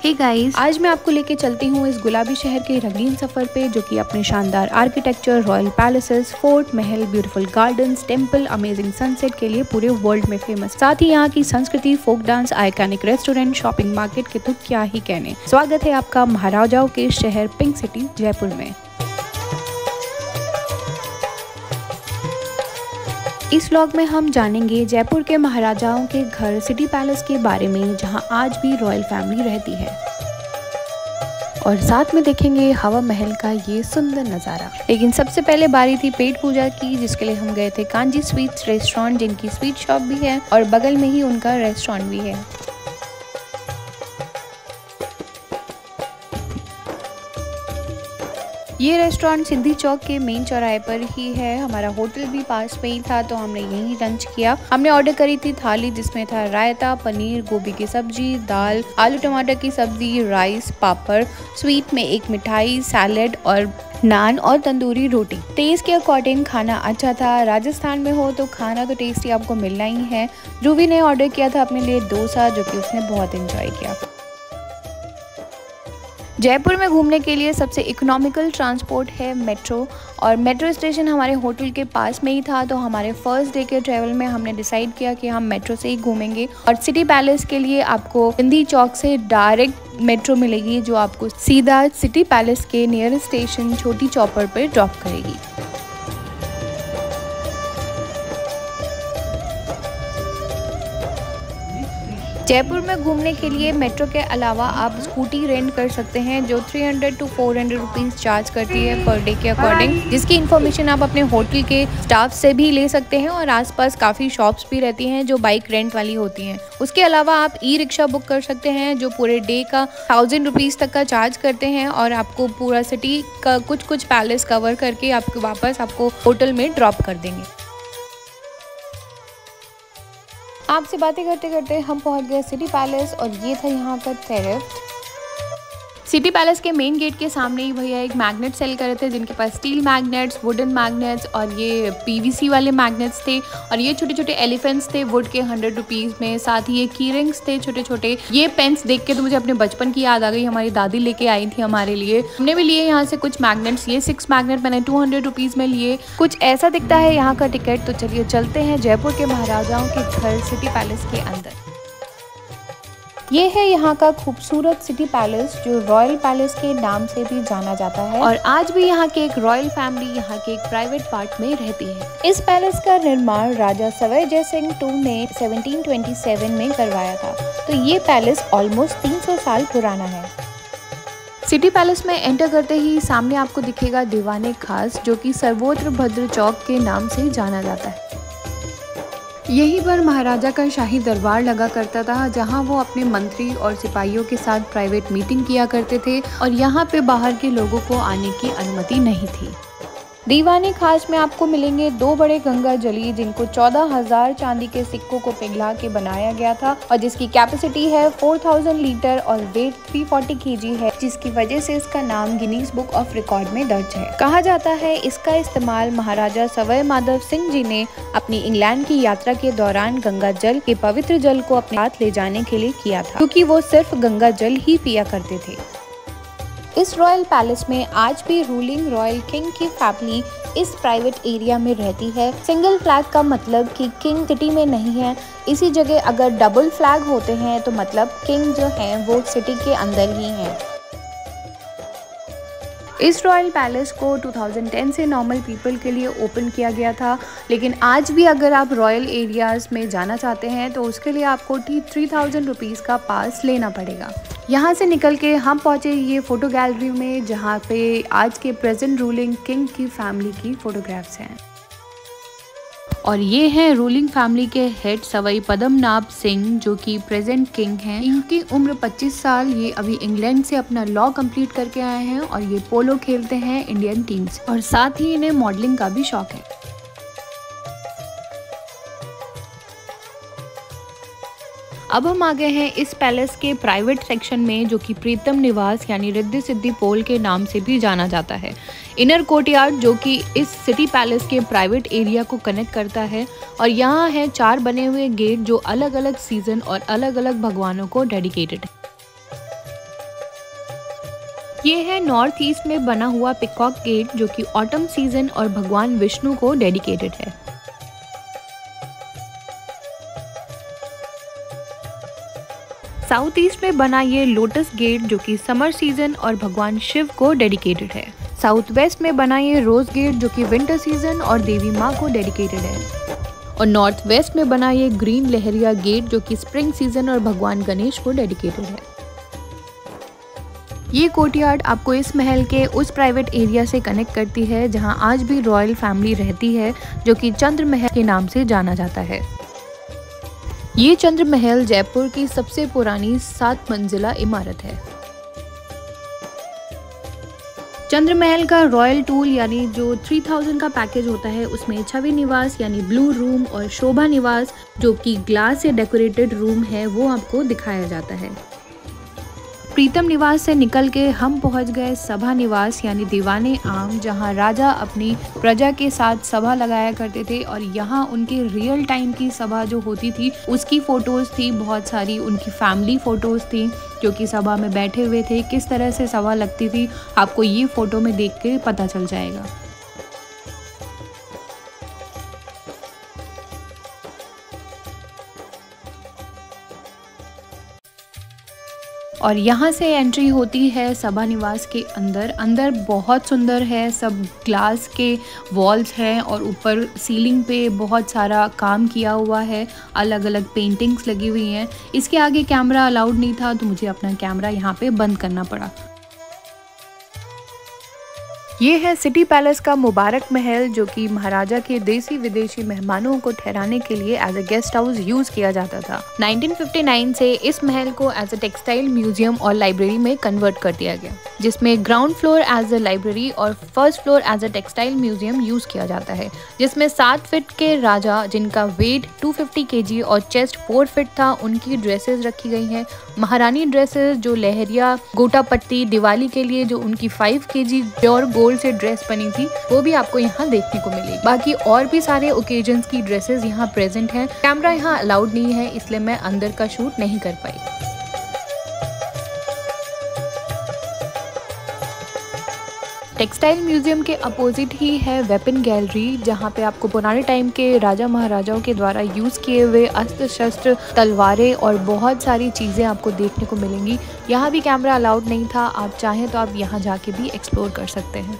Hey guys, आज मैं आपको लेके चलती हूँ इस गुलाबी शहर के रंगीन सफर पे, जो कि अपने शानदार आर्किटेक्चर, रॉयल पैलेसेस, फोर्ट, महल, beautiful gardens, temple, amazing sunset के लिए पूरे वर्ल्ड में फेमस। साथ ही यहाँ की संस्कृति, folk dance, iconic restaurant, shopping market के तो क्या ही कहने। स्वागत है आपका महाराजाओं के शहर पिंक सिटी जयपुर में। इस व्लॉग में हम जानेंगे जयपुर के महाराजाओं के घर सिटी पैलेस के बारे में, जहां आज भी रॉयल फैमिली रहती है, और साथ में देखेंगे हवा महल का ये सुंदर नज़ारा। लेकिन सबसे पहले बारी थी पेट पूजा की, जिसके लिए हम गए थे कांजी स्वीट्स रेस्टोरेंट, जिनकी स्वीट शॉप भी है और बगल में ही उनका रेस्टोरेंट भी है। ये रेस्टोरेंट सिद्धि चौक के मेन चौराहे पर ही है। हमारा होटल भी पास में ही था, तो हमने यहीं लंच किया। हमने ऑर्डर करी थी थाली, जिसमें था रायता, पनीर, गोभी की सब्जी, दाल, आलू टमाटर की सब्जी, राइस, पापड़, स्वीट में एक मिठाई, सैलेड और नान और तंदूरी रोटी। टेस्ट के अकॉर्डिंग खाना अच्छा था। राजस्थान में हो तो खाना तो टेस्टी आपको मिलना ही है। ध्रुवी ने ऑर्डर किया था अपने लिए डोसा, जो कि उसने बहुत एंजॉय किया। जयपुर में घूमने के लिए सबसे इकोनॉमिकल ट्रांसपोर्ट है मेट्रो, और मेट्रो स्टेशन हमारे होटल के पास में ही था। तो हमारे फर्स्ट डे के ट्रैवल में हमने डिसाइड किया कि हम मेट्रो से ही घूमेंगे। और सिटी पैलेस के लिए आपको सिंधी चौक से डायरेक्ट मेट्रो मिलेगी, जो आपको सीधा सिटी पैलेस के नियर स्टेशन छोटी चौपर पर ड्रॉप करेगी। जयपुर में घूमने के लिए मेट्रो के अलावा आप स्कूटी रेंट कर सकते हैं, जो 300 to 400 रुपीज़ चार्ज करती है पर डे के अकॉर्डिंग, जिसकी इन्फॉर्मेशन आप अपने होटल के स्टाफ से भी ले सकते हैं। और आसपास काफ़ी शॉप्स भी रहती हैं जो बाइक रेंट वाली होती हैं। उसके अलावा आप ई रिक्शा बुक कर सकते हैं, जो पूरे डे का 1000 रुपीज़ तक का चार्ज करते हैं, और आपको पूरा सिटी का कुछ पैलेस कवर करके आपको होटल में ड्रॉप कर देंगे। आपसे बातें करते करते हम पहुंच गए सिटी पैलेस, और ये था यहाँ का टेरिफ। सिटी पैलेस के मेन गेट के सामने ही भैया एक मैग्नेट सेल कर रहे थे, जिनके पास स्टील मैग्नेट्स, वुडन मैग्नेट्स और ये पीवीसी वाले मैग्नेट्स थे। और ये छोटे छोटे एलिफेंट्स थे वुड के 100 रुपीज़ में। साथ ही ये की रिंग्स थे छोटे छोटे। ये पेन्स देख के तो मुझे अपने बचपन की याद आ गई। हमारी दादी लेके आई थी हमारे लिए। हमने भी लिए यहाँ से कुछ मैग्नेट्स। ये 6 मैग्नेट मैंने 200 रुपीज़ में लिए। कुछ ऐसा दिखता है यहाँ का टिकट। तो चलिए चलते हैं जयपुर के महाराजाओं के घर सिटी पैलेस के अंदर। ये है यहाँ का खूबसूरत सिटी पैलेस, जो रॉयल पैलेस के नाम से भी जाना जाता है, और आज भी यहाँ के एक रॉयल फैमिली यहाँ के एक प्राइवेट पार्ट में रहती है। इस पैलेस का निर्माण राजा सवाई जय सिंह II ने 1727 में करवाया था। तो ये पैलेस ऑलमोस्ट 300 साल पुराना है। सिटी पैलेस में एंटर करते ही सामने आपको दिखेगा दीवाने खास, जो कि सर्वोत्र भद्र चौक के नाम से जाना जाता है। यहीं पर महाराजा का शाही दरबार लगा करता था, जहां वो अपने मंत्री और सिपाहियों के साथ प्राइवेट मीटिंग किया करते थे, और यहां पे बाहर के लोगों को आने की अनुमति नहीं थी। दीवाने खास में आपको मिलेंगे 2 बड़े गंगा जली, जिनको 14,000 चांदी के सिक्कों को पिघला के बनाया गया था, और जिसकी कैपेसिटी है 4000 लीटर और वेट 340 kg है, जिसकी वजह से इसका नाम गिनीज बुक ऑफ रिकॉर्ड में दर्ज है। कहा जाता है इसका इस्तेमाल महाराजा सवाई माधव सिंह जी ने अपनी इंग्लैंड की यात्रा के दौरान गंगा जल के पवित्र जल को अपने साथ ले जाने के लिए किया था, क्योंकि वो सिर्फ गंगा जल ही पिया करते थे। इस रॉयल पैलेस में आज भी रूलिंग रॉयल किंग की फैमिली इस प्राइवेट एरिया में रहती है। सिंगल फ्लैग का मतलब कि किंग सिटी में नहीं है। इसी जगह अगर डबल फ्लैग होते हैं तो मतलब किंग जो है वो सिटी के अंदर ही है। इस रॉयल पैलेस को 2010 से नॉर्मल पीपल के लिए ओपन किया गया था, लेकिन आज भी अगर आप रॉयल एरियाज़ में जाना चाहते हैं तो उसके लिए आपको 3000 रुपीज़ का पास लेना पड़ेगा। यहाँ से निकल के हम पहुँचे ये फ़ोटो गैलरी में, जहाँ पे आज के प्रेजेंट रूलिंग किंग की फैमिली की फ़ोटोग्राफ्स हैं। और ये हैं रूलिंग फैमिली के हेड सवाई पद्मनाभ सिंह, जो कि प्रेजेंट किंग हैं। इनकी उम्र 25 साल। ये अभी इंग्लैंड से अपना लॉ कंप्लीट करके आए हैं, और ये पोलो खेलते हैं इंडियन टीम से, और साथ ही इन्हें मॉडलिंग का भी शौक है। अब हम आ गए हैं इस पैलेस के प्राइवेट सेक्शन में, जो कि प्रीतम निवास यानी रिद्धि सिद्धि पोल के नाम से भी जाना जाता है। इनर कोर्टयार्ड, जो कि इस सिटी पैलेस के प्राइवेट एरिया को कनेक्ट करता है, और यहाँ है 4 बने हुए गेट, जो अलग अलग सीजन और अलग अलग भगवानों को डेडिकेटेड है। ये है नॉर्थ ईस्ट में बना हुआ पिकॉक गेट, जो कि ऑटम सीजन और भगवान विष्णु को डेडिकेटेड है। साउथ ईस्ट में बना ये लोटस गेट, जो कि समर सीजन और भगवान शिव को डेडिकेटेड है। साउथ वेस्ट में बना ये रोज गेट, जो कि विंटर सीजन और देवी माँ को डेडिकेटेड है। और नॉर्थ वेस्ट में बना ये ग्रीन लहरिया गेट, जो कि स्प्रिंग सीजन और भगवान गणेश को डेडिकेटेड है। ये कोर्टयार्ड आपको इस महल के उस प्राइवेट एरिया से कनेक्ट करती है जहां आज भी रॉयल फैमिली रहती है, जो कि चंद्र महल के नाम से जाना जाता है। ये चंद्र महल जयपुर की सबसे पुरानी 7 मंजिला इमारत है। चंद्र महल का रॉयल टूर यानी जो 3000 का पैकेज होता है, उसमें छवि निवास यानी ब्लू रूम और शोभा निवास जो कि ग्लास से डेकोरेटेड रूम है, वो आपको दिखाया जाता है। प्रीतम निवास से निकल के हम पहुंच गए सभा निवास यानी दीवाने आम, जहां राजा अपनी प्रजा के साथ सभा लगाया करते थे और यहां उनके रियल टाइम की सभा जो होती थी उसकी फोटोज थी, बहुत सारी उनकी फैमिली फोटोज थी जो कि सभा में बैठे हुए थे। किस तरह से सभा लगती थी आपको ये फोटो में देख के पता चल जाएगा। और यहाँ से एंट्री होती है सभा निवास के अंदर। अंदर बहुत सुंदर है, सब ग्लास के वॉल्स हैं और ऊपर सीलिंग पे बहुत सारा काम किया हुआ है, अलग अलग पेंटिंग्स लगी हुई हैं। इसके आगे कैमरा अलाउड नहीं था तो मुझे अपना कैमरा यहाँ पे बंद करना पड़ा। ये है सिटी पैलेस का मुबारक महल, जो कि महाराजा के देसी विदेशी मेहमानों को ठहराने के लिए as a guest house use किया जाता था। 1959 से इस महल को एज अ टेक्सटाइल म्यूजियम और लाइब्रेरी में कन्वर्ट कर दिया गया, जिसमें ground floor as a library और first floor as a textile museum use किया जाता है, जिसमें 7 फीट के राजा जिनका वेट 250 kg और चेस्ट 4 फीट था, उनकी ड्रेसेस रखी गई हैं। महारानी ड्रेसेस जो लहरिया गोटा पट्टी दिवाली के लिए जो उनकी 5 kg प्योर गोल्ड से ड्रेस बनी थी, वो भी आपको यहाँ देखने को मिलेगी। बाकी और भी सारे ओकेजन्स की ड्रेसेस यहाँ प्रेजेंट हैं। कैमरा यहाँ अलाउड नहीं है, इसलिए मैं अंदर का शूट नहीं कर पाई। टेक्सटाइल म्यूजियम के अपोजिट ही है वेपन गैलरी, जहाँ पे आपको पुराने टाइम के राजा महाराजाओं के द्वारा यूज़ किए हुए अस्त्र शस्त्र, तलवारें और बहुत सारी चीज़ें आपको देखने को मिलेंगी। यहाँ भी कैमरा अलाउड नहीं था, आप चाहें तो आप यहाँ जाके भी एक्सप्लोर कर सकते हैं।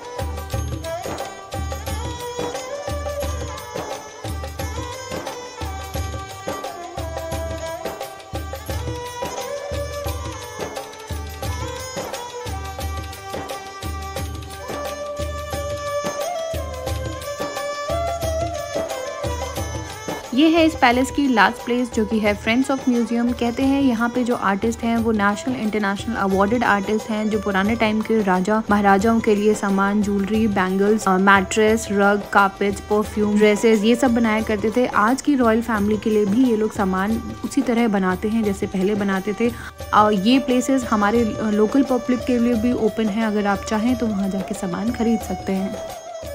ये है इस पैलेस की लास्ट प्लेस, जो कि है फ्रेंड्स ऑफ म्यूजियम। कहते हैं यहाँ पे जो आर्टिस्ट हैं वो नेशनल इंटरनेशनल अवार्डेड आर्टिस्ट हैं, जो पुराने टाइम के राजा महाराजाओं के लिए सामान, jewellery, bangles, mattress, rug, carpets, perfume, dresses, ये सब बनाया करते थे। आज की रॉयल फैमिली के लिए भी ये लोग सामान उसी तरह बनाते हैं जैसे पहले बनाते थे। और ये प्लेसेस हमारे लोकल पब्लिक के लिए भी ओपन है, अगर आप चाहें तो वहाँ जाके सामान खरीद सकते हैं।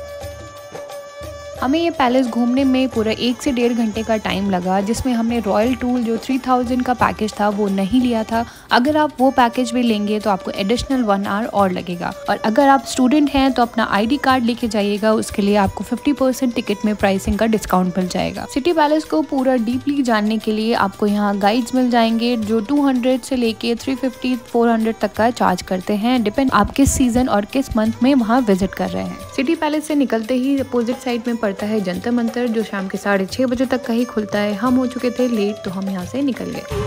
हमें ये पैलेस घूमने में पूरा 1 से 1.5 घंटे का टाइम लगा, जिसमें हमने रॉयल टूर जो 3000 का पैकेज था वो नहीं लिया था। अगर आप वो पैकेज भी लेंगे तो आपको एडिशनल 1 आवर और लगेगा। और अगर आप स्टूडेंट हैं तो अपना ID कार्ड लेके जाइएगा, उसके लिए आपको 50% टिकट में प्राइसिंग का डिस्काउंट मिल जाएगा। सिटी पैलेस को पूरा डीपली जानने के लिए आपको यहाँ गाइड्स मिल जाएंगे, जो 200 से लेके 350-400 तक का चार्ज करते हैं, डिपेंड आप किस सीजन और किस मंथ में वहाँ विजिट कर रहे हैं। सिटी पैलेस से निकलते ही अपोजिट साइड में पड़ता है जंतर मंतर, जो शाम के 6:30 बजे तक का ही खुलता है। हम हो चुके थे लेट तो हम यहाँ से निकल गए।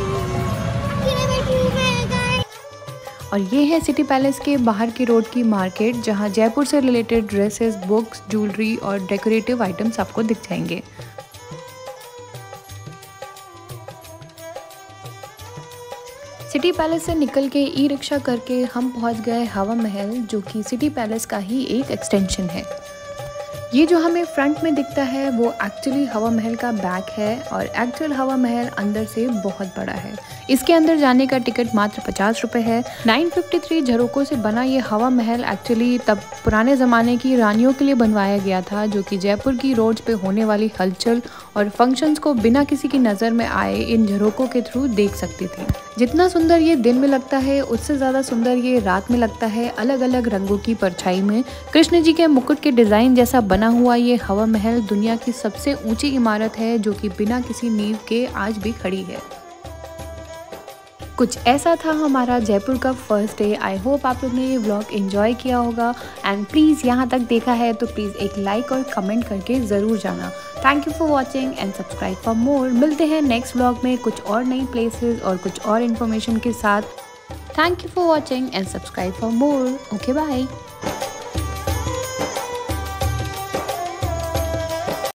और ये है सिटी पैलेस के बाहर की रोड की मार्केट, जहाँ जयपुर से रिलेटेड ड्रेसेस, बुक्स, ज्वेलरी और डेकोरेटिव आइटम्स आपको दिख जाएंगे। सिटी पैलेस से निकल के ई-रिक्शा करके हम पहुंच गए हवा महल, जो कि सिटी पैलेस का ही एक एक्सटेंशन है। ये जो हमें फ्रंट में दिखता है वो एक्चुअली हवा महल का बैक है, और एक्चुअल हवा महल अंदर से बहुत बड़ा है। इसके अंदर जाने का टिकट मात्र 50 रुपये है। 953 झरोकों से बना ये हवा महल एक्चुअली तब पुराने ज़माने की रानियों के लिए बनवाया गया था, जो कि जयपुर की रोड्स पे होने वाली हलचल और फंक्शंस को बिना किसी की नज़र में आए इन झरोकों के थ्रू देख सकती थी। जितना सुंदर ये दिन में लगता है उससे ज़्यादा सुंदर ये रात में लगता है, अलग अलग रंगों की परछाई में। कृष्ण जी के मुकुट के डिज़ाइन जैसा बना हुआ ये हवा महल दुनिया की सबसे ऊंची इमारत है जो कि बिना किसी नींव के आज भी खड़ी है। कुछ ऐसा था हमारा जयपुर का फर्स्ट डे। आई होप आप लोग ने ये व्लॉग एंजॉय किया होगा एंड प्लीज़ यहाँ तक देखा है तो प्लीज़ एक लाइक और कमेंट करके ज़रूर जाना। Thank you for watching and subscribe for more. मिलते हैं नेक्स्ट व्लॉग में कुछ और नई प्लेसेस और कुछ और इन्फॉर्मेशन के साथ। Thank you for watching and subscribe for more. Okay bye.